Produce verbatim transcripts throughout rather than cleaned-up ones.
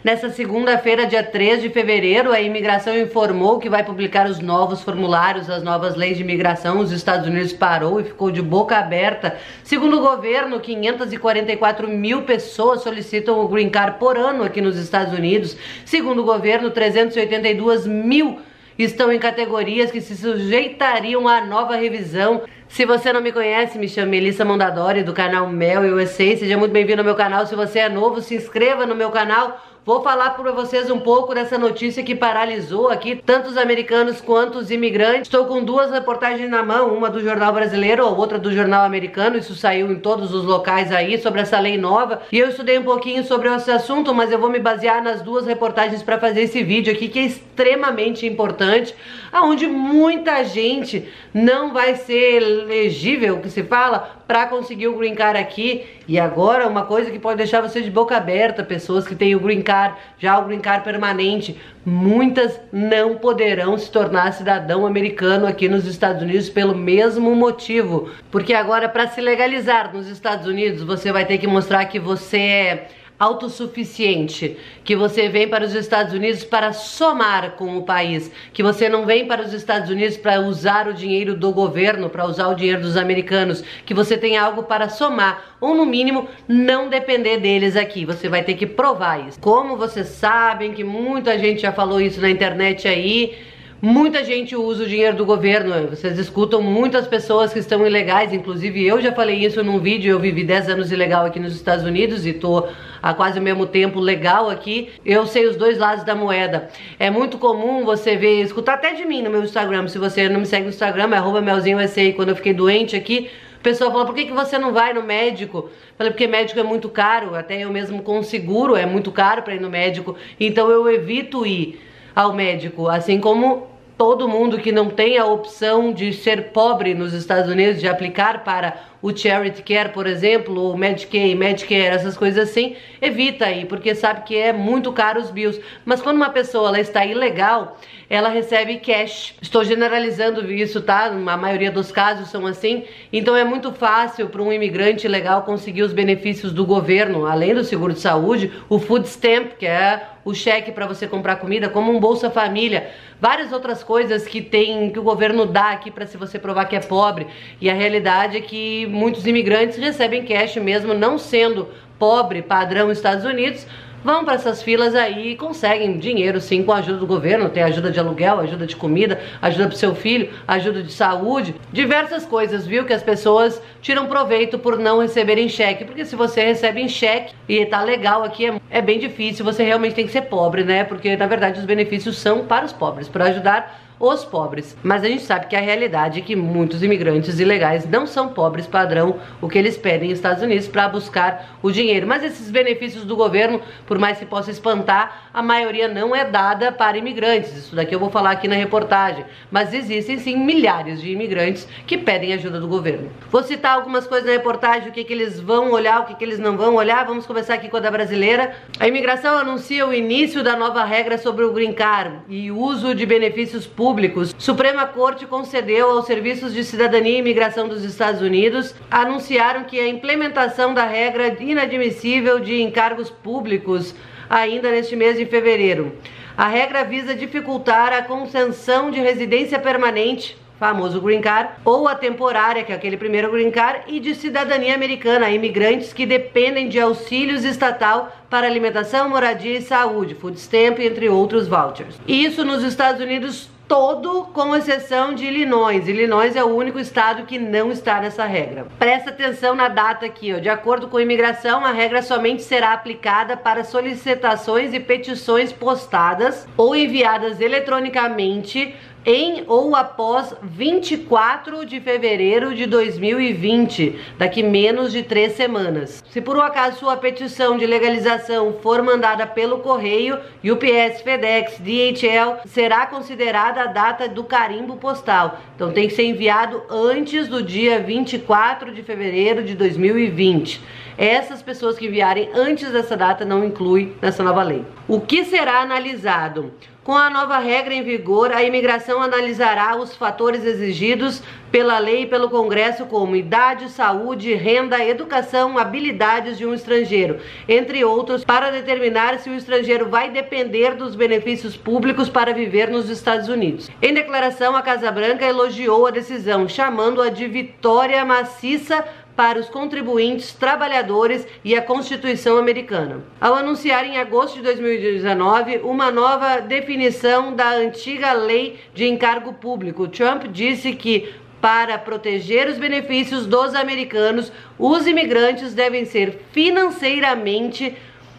Nessa segunda-feira, dia três de fevereiro, a imigração informou que vai publicar os novos formulários, as novas leis de imigração. Os Estados Unidos parou e ficou de boca aberta. Segundo o governo, quinhentas e quarenta e quatro mil pessoas solicitam o Green Card por ano aqui nos Estados Unidos. Segundo o governo, trezentas e oitenta e duas mil estão em categorias que se sujeitariam à nova revisão. Se você não me conhece, me chamo Melissa Mondadori, do canal Mel U S A. Seja muito bem-vindo ao meu canal. Se você é novo, se inscreva no meu canal. Vou falar para vocês um pouco dessa notícia que paralisou aqui tanto os americanos quanto os imigrantes. Estou com duas reportagens na mão, uma do Jornal Brasileiro, a outra do Jornal Americano. Isso saiu em todos os locais aí sobre essa lei nova. E eu estudei um pouquinho sobre esse assunto, mas eu vou me basear nas duas reportagens para fazer esse vídeo aqui, que é extremamente importante, aonde muita gente não vai ser elegível, que se fala, para conseguir o Green Card aqui. E agora, uma coisa que pode deixar você de boca aberta, pessoas que têm o Green Card, já o Green Card permanente, muitas não poderão se tornar cidadão americano aqui nos Estados Unidos pelo mesmo motivo. Porque agora, para se legalizar nos Estados Unidos, você vai ter que mostrar que você é autossuficiente, que você vem para os Estados Unidos para somar com o país, que você não vem para os Estados Unidos para usar o dinheiro do governo, para usar o dinheiro dos americanos, que você tem algo para somar, ou no mínimo não depender deles aqui. Você vai ter que provar isso. Como vocês sabem que muita gente já falou isso na internet aí, muita gente usa o dinheiro do governo. Vocês escutam muitas pessoas que estão ilegais, inclusive eu já falei isso num vídeo. Eu vivi dez anos ilegal aqui nos Estados Unidos e tô há quase o mesmo tempo legal aqui. Eu sei os dois lados da moeda. É muito comum você ver, escutar até de mim no meu Instagram. Se você não me segue no Instagram, é arroba melzinho U S A. Quando eu fiquei doente aqui, o pessoal falou: por que que você não vai no médico? Falei: porque médico é muito caro, até eu mesmo com seguro é muito caro para ir no médico, então eu evito ir ao médico, assim como todo mundo que não tem a opção de ser pobre nos Estados Unidos, de aplicar para o Charity Care, por exemplo, o Medicaid, Medicare, essas coisas assim, evita aí, porque sabe que é muito caro os bills. Mas quando uma pessoa ela está ilegal, ela recebe cash. Estou generalizando isso, tá? A maioria dos casos são assim. Então é muito fácil para um imigrante ilegal conseguir os benefícios do governo, além do seguro de saúde, o food stamp, que é o cheque para você comprar comida, como um Bolsa Família, várias outras coisas que tem, que o governo dá aqui para se você provar que é pobre. E a realidade é que muitos imigrantes recebem cash mesmo não sendo pobre padrão Estados Unidos, vão para essas filas aí e conseguem dinheiro sim com a ajuda do governo. Tem ajuda de aluguel, ajuda de comida, ajuda pro seu filho, ajuda de saúde, diversas coisas, viu, que as pessoas tiram proveito por não receberem cheque. Porque se você recebe em cheque e tá legal aqui, é, é bem difícil. Você realmente tem que ser pobre, né? Porque na verdade os benefícios são para os pobres, para ajudar os pobres. Mas a gente sabe que a realidade é que muitos imigrantes ilegais não são pobres padrão, o que eles pedem nos Estados Unidos para buscar o dinheiro. Mas esses benefícios do governo, por mais que possa espantar, a maioria não é dada para imigrantes. Isso daqui eu vou falar aqui na reportagem. Mas existem sim milhares de imigrantes que pedem ajuda do governo. Vou citar algumas coisas na reportagem, o que, que eles vão olhar, o que, que eles não vão olhar. Vamos começar aqui com a da brasileira. A imigração anuncia o início da nova regra sobre o Green Card e uso de benefícios públicos públicos. Suprema Corte concedeu aos Serviços de Cidadania e Imigração dos Estados Unidos, anunciaram que a implementação da regra inadmissível de encargos públicos ainda neste mês de fevereiro. A regra visa dificultar a concessão de residência permanente, famoso Green Card, ou a temporária, que é aquele primeiro Green Card, e de cidadania americana a imigrantes que dependem de auxílios estatal para alimentação, moradia e saúde, food stamp, entre outros vouchers. Isso nos Estados Unidos todo, com exceção de Illinois. Illinois é o único estado que não está nessa regra. Presta atenção na data aqui, ó. De acordo com a imigração, a regra somente será aplicada para solicitações e petições postadas ou enviadas eletronicamente em ou após vinte e quatro de fevereiro de dois mil e vinte, daqui menos de três semanas. Se por um acaso sua petição de legalização for mandada pelo correio, U P S, FedEx, D H L, será considerada a data do carimbo postal. Então tem que ser enviado antes do dia vinte e quatro de fevereiro de dois mil e vinte. Essas pessoas que vierem antes dessa data não inclui nessa nova lei. O que será analisado? Com a nova regra em vigor, a imigração analisará os fatores exigidos pela lei e pelo Congresso, como idade, saúde, renda, educação, habilidades de um estrangeiro, entre outros, para determinar se o estrangeiro vai depender dos benefícios públicos para viver nos Estados Unidos. Em declaração, a Casa Branca elogiou a decisão, chamando-a de vitória maciça para os contribuintes, trabalhadores e a Constituição americana. Ao anunciar em agosto de dois mil e dezenove uma nova definição da antiga lei de encargo público, Trump disse que, para proteger os benefícios dos americanos, os imigrantes devem ser financeiramente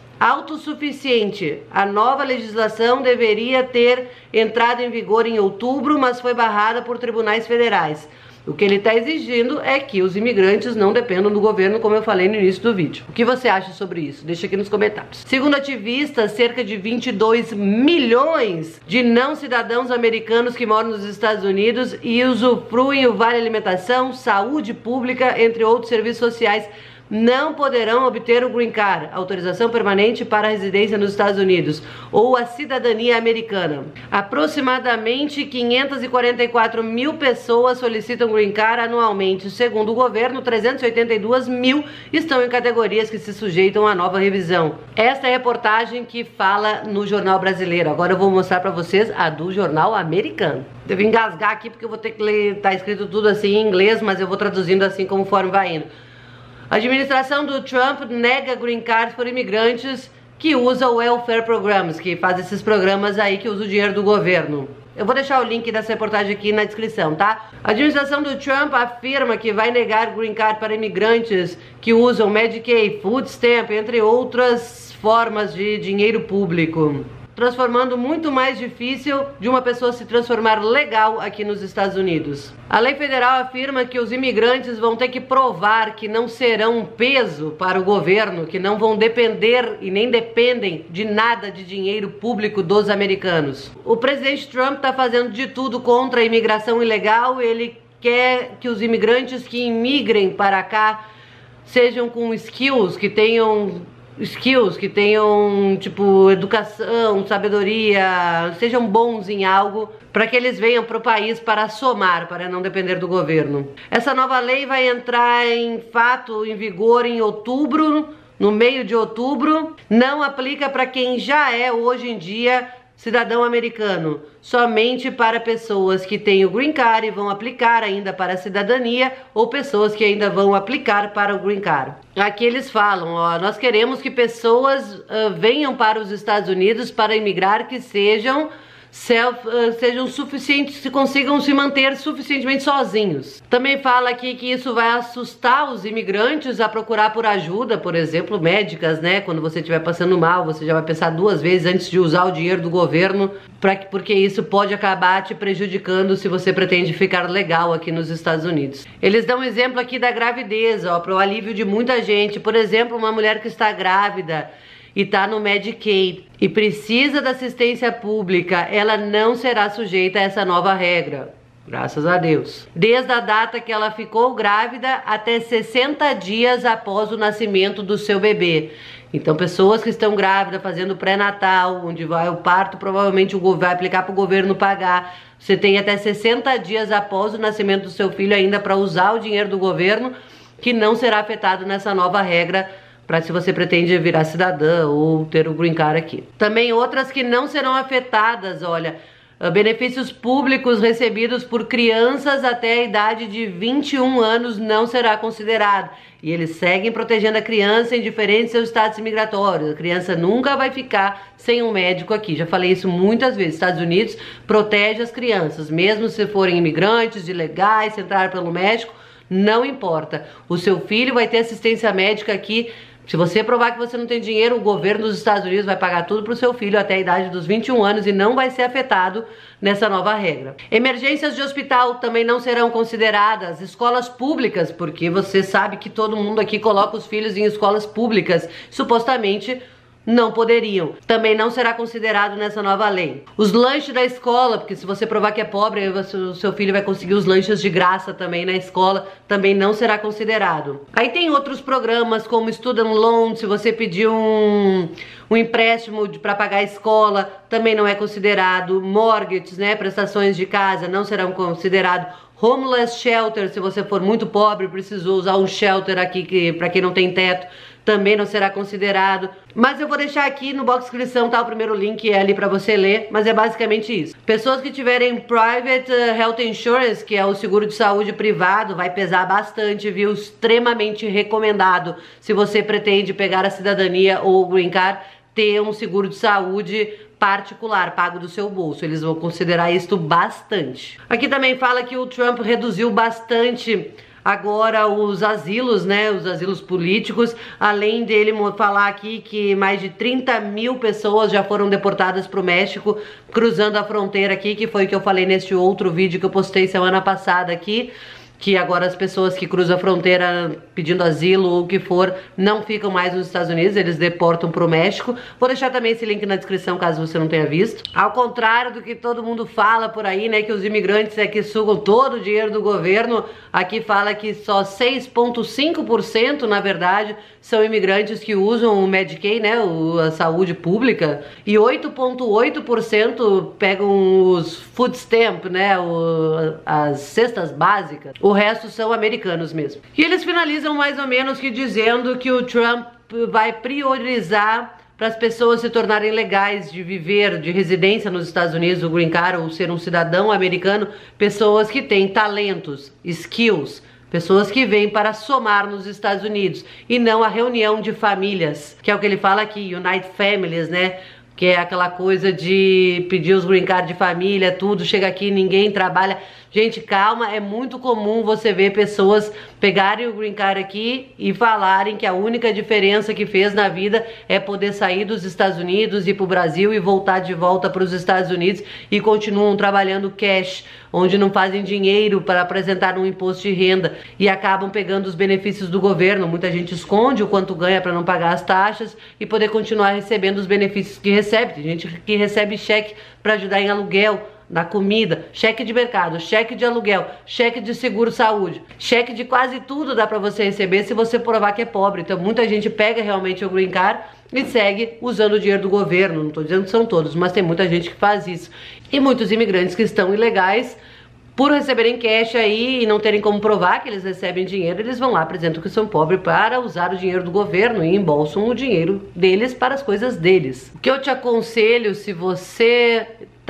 autossuficiente. A nova legislação deveria ter entrado em vigor em outubro, mas foi barrada por tribunais federais. O que ele está exigindo é que os imigrantes não dependam do governo, como eu falei no início do vídeo. O que você acha sobre isso? Deixa aqui nos comentários. Segundo ativistas, cerca de vinte e dois milhões de não cidadãos americanos que moram nos Estados Unidos e usufruem o Vale Alimentação, saúde pública, entre outros serviços sociais, não poderão obter o Green Card, autorização permanente para a residência nos Estados Unidos, ou a cidadania americana. Aproximadamente quinhentas e quarenta e quatro mil pessoas solicitam Green Card anualmente. Segundo o governo, trezentas e oitenta e duas mil estão em categorias que se sujeitam à nova revisão. Esta é a reportagem que fala no Jornal Brasileiro. Agora eu vou mostrar para vocês a do Jornal Americano. Devo engasgar aqui porque eu vou ter que ler, tá escrito tudo assim em inglês, mas eu vou traduzindo assim conforme vai indo. A administração do Trump nega green cards por imigrantes que usam welfare programs, que faz esses programas aí que usam o dinheiro do governo. Eu vou deixar o link dessa reportagem aqui na descrição, tá? A administração do Trump afirma que vai negar green card para imigrantes que usam Medicaid, Food Stamp, entre outras formas de dinheiro público, transformando muito mais difícil de uma pessoa se transformar legal aqui nos Estados Unidos. A lei federal afirma que os imigrantes vão ter que provar que não serão um peso para o governo, que não vão depender e nem dependem de nada de dinheiro público dos americanos. O presidente Trump está fazendo de tudo contra a imigração ilegal. Ele quer que os imigrantes que imigrem para cá sejam com skills, que tenham skills, que tenham, tipo, educação, sabedoria, sejam bons em algo, para que eles venham para o país para somar, para não depender do governo. Essa nova lei vai entrar em fato, em vigor em outubro, no meio de outubro. Não aplica para quem já é, hoje em dia, cidadão americano, somente para pessoas que têm o Green Card e vão aplicar ainda para a cidadania, ou pessoas que ainda vão aplicar para o Green Card. Aqui eles falam, ó, nós queremos que pessoas uh, venham para os Estados Unidos para imigrar que sejam Self, uh, sejam suficientes, se consigam se manter suficientemente sozinhos. Também fala aqui que isso vai assustar os imigrantes a procurar por ajuda, por exemplo, médicas, né? Quando você estiver passando mal, você já vai pensar duas vezes antes de usar o dinheiro do governo, pra, porque isso pode acabar te prejudicando se você pretende ficar legal aqui nos Estados Unidos. Eles dão um exemplo aqui da gravidez, ó, para o alívio de muita gente. Por exemplo, uma mulher que está grávida e está no Medicaid e precisa da assistência pública, ela não será sujeita a essa nova regra, graças a Deus. Desde a data que ela ficou grávida até sessenta dias após o nascimento do seu bebê. Então, pessoas que estão grávidas, fazendo pré-natal, onde vai o parto, provavelmente o governo vai aplicar para o governo pagar. Você tem até sessenta dias após o nascimento do seu filho ainda para usar o dinheiro do governo, que não será afetado nessa nova regra, para se você pretende virar cidadã ou ter o Green Card aqui. Também outras que não serão afetadas, olha, benefícios públicos recebidos por crianças até a idade de vinte e um anos não será considerado. E eles seguem protegendo a criança em diferentes seus status migratórios. A criança nunca vai ficar sem um médico aqui. Já falei isso muitas vezes. Estados Unidos protege as crianças, mesmo se forem imigrantes, ilegais, se entrarem pelo médico, não importa. O seu filho vai ter assistência médica aqui. Se você provar que você não tem dinheiro, o governo dos Estados Unidos vai pagar tudo para o seu filho até a idade dos vinte e um anos e não vai ser afetado nessa nova regra. Emergências de hospital também não serão consideradas. Escolas públicas, porque você sabe que todo mundo aqui coloca os filhos em escolas públicas, supostamente não poderiam. Também não será considerado nessa nova lei. Os lanches da escola, porque se você provar que é pobre, o seu filho vai conseguir os lanches de graça também na escola, também não será considerado. Aí tem outros programas como Student Loan, se você pedir um, um empréstimo para pagar a escola, também não é considerado. Mortgages, né, prestações de casa, não serão considerados. Homeless shelter, se você for muito pobre, precisou usar um shelter aqui que, para quem não tem teto, também não será considerado. Mas eu vou deixar aqui no box de descrição, tá, o primeiro link é ali pra você ler, mas é basicamente isso. Pessoas que tiverem private health insurance, que é o seguro de saúde privado, vai pesar bastante, viu? Extremamente recomendado se você pretende pegar a cidadania ou o green card, ter um seguro de saúde particular, pago do seu bolso. Eles vão considerar isto bastante. Aqui também fala que o Trump reduziu bastante agora os asilos, né, os asilos políticos, além dele falar aqui que mais de trinta mil pessoas já foram deportadas para o México, cruzando a fronteira aqui, que foi o que eu falei nesse outro vídeo que eu postei semana passada aqui, que agora as pessoas que cruzam a fronteira pedindo asilo ou o que for, não ficam mais nos Estados Unidos, eles deportam pro México. Vou deixar também esse link na descrição, caso você não tenha visto. Ao contrário do que todo mundo fala por aí, né, que os imigrantes é que sugam todo o dinheiro do governo, aqui fala que só seis vírgula cinco por cento, na verdade, são imigrantes que usam o Medicaid, né, a saúde pública, e oito vírgula oito por cento pegam os food stamp, né, o, as cestas básicas. O resto são americanos mesmo. E eles finalizam mais ou menos que dizendo que o Trump vai priorizar para as pessoas se tornarem legais de viver, de residência nos Estados Unidos, o green card, ou ser um cidadão americano, pessoas que têm talentos, skills, pessoas que vêm para somar nos Estados Unidos e não a reunião de famílias, que é o que ele fala aqui, Unite Families, né? Que é aquela coisa de pedir os green card de família, tudo, chega aqui, ninguém trabalha. Gente, calma, é muito comum você ver pessoas pegarem o green card aqui e falarem que a única diferença que fez na vida é poder sair dos Estados Unidos, ir pro Brasil e voltar de volta para os Estados Unidos e continuam trabalhando cash, onde não fazem dinheiro para apresentar um imposto de renda e acabam pegando os benefícios do governo. Muita gente esconde o quanto ganha para não pagar as taxas e poder continuar recebendo os benefícios que recebe. Tem gente que recebe cheque para ajudar em aluguel, na comida, cheque de mercado, cheque de aluguel, cheque de seguro-saúde, cheque de quase tudo dá pra você receber se você provar que é pobre. Então muita gente pega realmente o green card e segue usando o dinheiro do governo. Não tô dizendo que são todos, mas tem muita gente que faz isso. E muitos imigrantes que estão ilegais, por receberem cash aí e não terem como provar que eles recebem dinheiro, eles vão lá, apresentam que são pobres para usar o dinheiro do governo e embolsam o dinheiro deles para as coisas deles. O que eu te aconselho, se você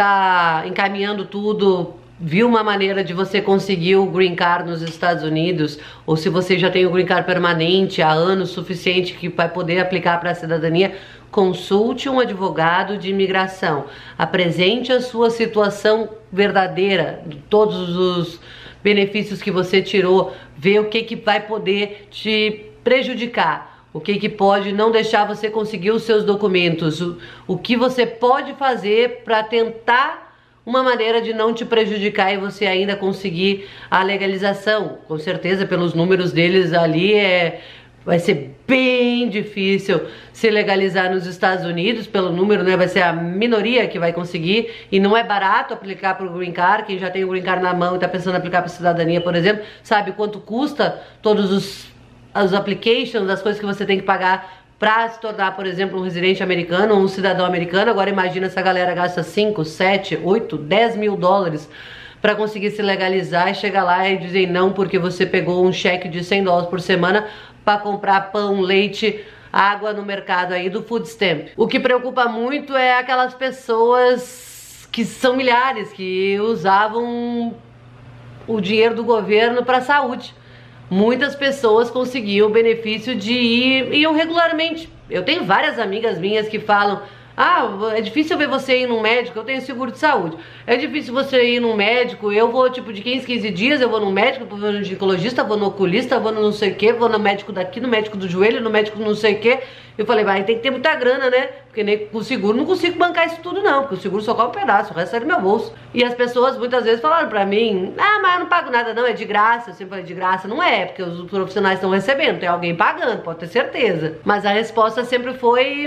tá encaminhando tudo, viu uma maneira de você conseguir o green card nos Estados Unidos, ou se você já tem o green card permanente há anos suficiente que vai poder aplicar para a cidadania, consulte um advogado de imigração, apresente a sua situação verdadeira, todos os benefícios que você tirou, vê o que que vai poder te prejudicar. O que que pode não deixar você conseguir os seus documentos, o, o que você pode fazer para tentar uma maneira de não te prejudicar e você ainda conseguir a legalização. Com certeza, pelos números deles ali, é, vai ser bem difícil se legalizar nos Estados Unidos, pelo número, né, vai ser a minoria que vai conseguir, e não é barato aplicar para o green card. Quem já tem o green card na mão e está pensando em aplicar para a cidadania, por exemplo, sabe quanto custa todos os as applications, as coisas que você tem que pagar para se tornar, por exemplo, um residente americano ou um cidadão americano. Agora imagina essa galera gasta cinco, sete, oito, dez mil dólares para conseguir se legalizar e chegar lá e dizer não porque você pegou um cheque de cem dólares por semana para comprar pão, leite, água no mercado aí do food stamp. O que preocupa muito é aquelas pessoas que são milhares, que usavam o dinheiro do governo para saúde. Muitas pessoas conseguiam o benefício de ir, iam regularmente. Eu tenho várias amigas minhas que falam: ah, é difícil ver você ir num médico, eu tenho seguro de saúde. É difícil você ir num médico, eu vou tipo de quinze, quinze dias, eu vou num médico, vou no ginecologista, vou no oculista, vou no não sei o que, vou no médico daqui, no médico do joelho, no médico não sei o que. Eu falei, vai, tem que ter muita grana, né? Porque nem com o seguro não consigo bancar isso tudo não, porque o seguro só cobre um pedaço, o resto sai do meu bolso. E as pessoas muitas vezes falaram pra mim: ah, mas eu não pago nada não, é de graça. Eu sempre falei, de graça não é, porque os profissionais estão recebendo, tem alguém pagando, pode ter certeza. Mas a resposta sempre foi: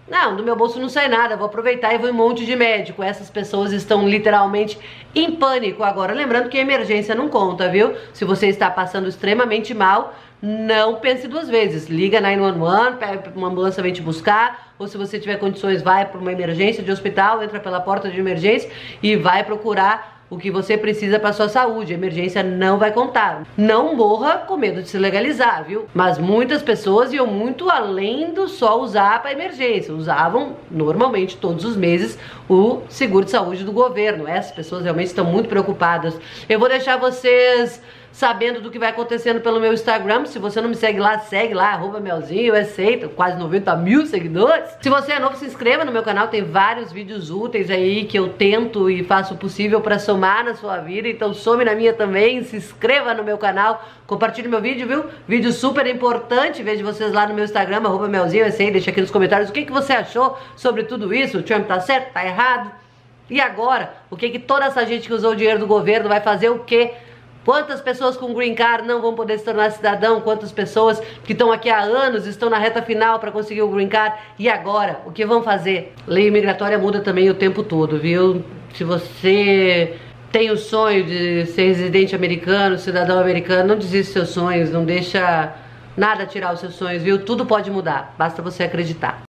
Não, do meu bolso não sai nada, vou aproveitar e vou em um monte de médico. Essas pessoas estão literalmente em pânico agora. Lembrando que a emergência não conta, viu? Se você está passando extremamente mal, não pense duas vezes. Liga nove um um, pega uma ambulância, vem te buscar. Ou se você tiver condições, vai para uma emergência de hospital, entra pela porta de emergência e vai procurar o que você precisa para sua saúde. A emergência não vai contar. Não morra com medo de se legalizar, viu? Mas muitas pessoas iam muito além do só usar para emergência. Usavam normalmente todos os meses o seguro de saúde do governo. Essas pessoas realmente estão muito preocupadas. Eu vou deixar vocês sabendo do que vai acontecendo pelo meu Instagram. Se você não me segue lá, segue lá, arroba Melzinho, eu aceito, quase noventa mil seguidores. Se você é novo, se inscreva no meu canal, tem vários vídeos úteis aí que eu tento e faço o possível para somar na sua vida, então some na minha também, se inscreva no meu canal, compartilhe meu vídeo, viu? Vídeo super importante, vejo vocês lá no meu Instagram, arroba Melzinho, eu sei, deixa aqui nos comentários o que, que você achou sobre tudo isso, o Trump tá certo, tá errado? E agora, o que que toda essa gente que usou o dinheiro do governo vai fazer o quê? Quantas pessoas com green card não vão poder se tornar cidadão? Quantas pessoas que estão aqui há anos estão na reta final para conseguir o green card? E agora? O que vão fazer? Lei migratória muda também o tempo todo, viu? Se você tem o sonho de ser residente americano, cidadão americano, não desista dos seus sonhos, não deixa nada tirar os seus sonhos, viu? Tudo pode mudar, basta você acreditar.